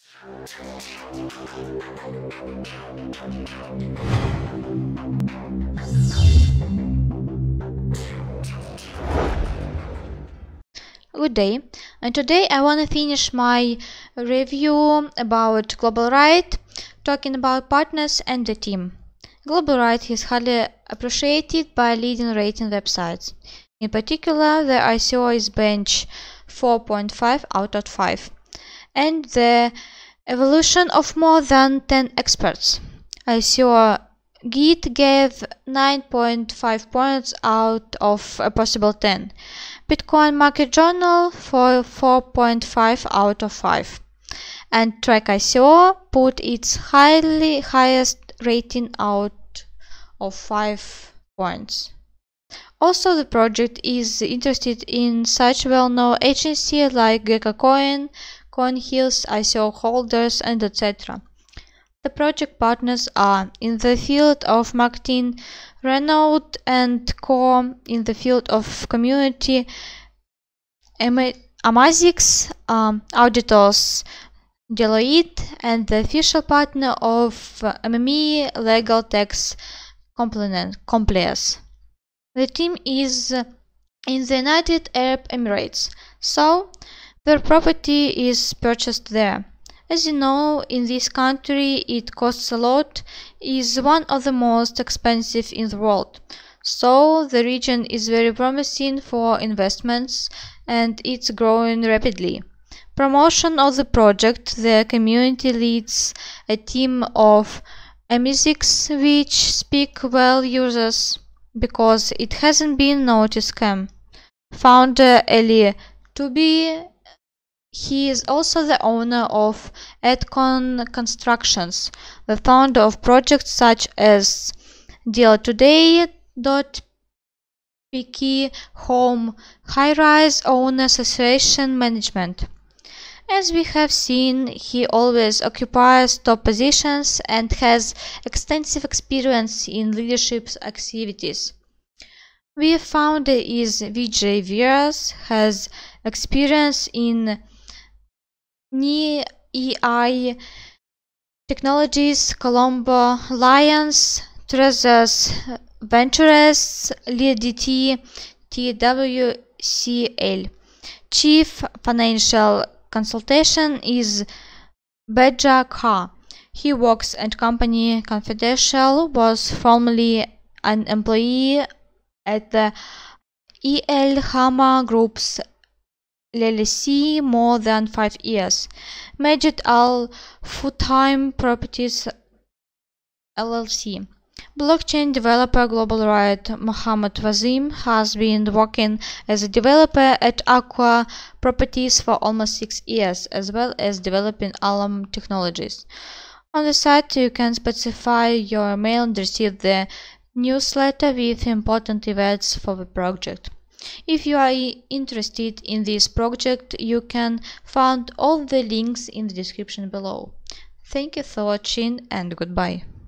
Good day, and today I want to finish my review about GlobalRide, talking about partners and the team. GlobalRide is highly appreciated by leading rating websites. In particular, the ICO is bench 4.5 out of 5, and the evaluation of more than 10 experts. ICO Git gave 9.5 points out of a possible 10. Bitcoin Market Journal for 4.5 out of 5. And TrackICO put its highest rating out of 5 points. Also, the project is interested in such well-known agencies like GeckoCoin, CoinHills, ICO holders, and etc. The project partners are in the field of marketing Renault and Co. In the field of community Amazix, auditors Deloitte, and the official partner of MME Legal Tax Compliance. The team is in the United Arab Emirates, so their property is purchased there. As you know, in this country it costs a lot, is one of the most expensive in the world. So the region is very promising for investments and it's growing rapidly. Promotion of the project, the community leads a team of Amazix which speak well users because it hasn't been noticed scam. Founder Eli Tubi, he is also the owner of Edcon Constructions, the founder of projects such as DealToday.pk, Home, High-Rise Owner Association Management. As we have seen, he always occupies top positions and has extensive experience in leadership activities. The founder is Vijay Vyas, has experience in NEI Technologies, Colombo, Lions, Trezors Ventures, LeadDT, TWCL. Chief Financial Consultation is Beja Kha. He works at Company Confidential, was formerly an employee at the EL Hama Group's LLC more than 5 years. Majid Al Full-Time Properties LLC. Blockchain developer GlobalRide Mohammed Wazim has been working as a developer at Aqua Properties for almost 6 years, as well as developing Alam Technologies. On the site you can specify your email and receive the newsletter with important events for the project. If you are interested in this project, you can find all the links in the description below. Thank you for watching and goodbye.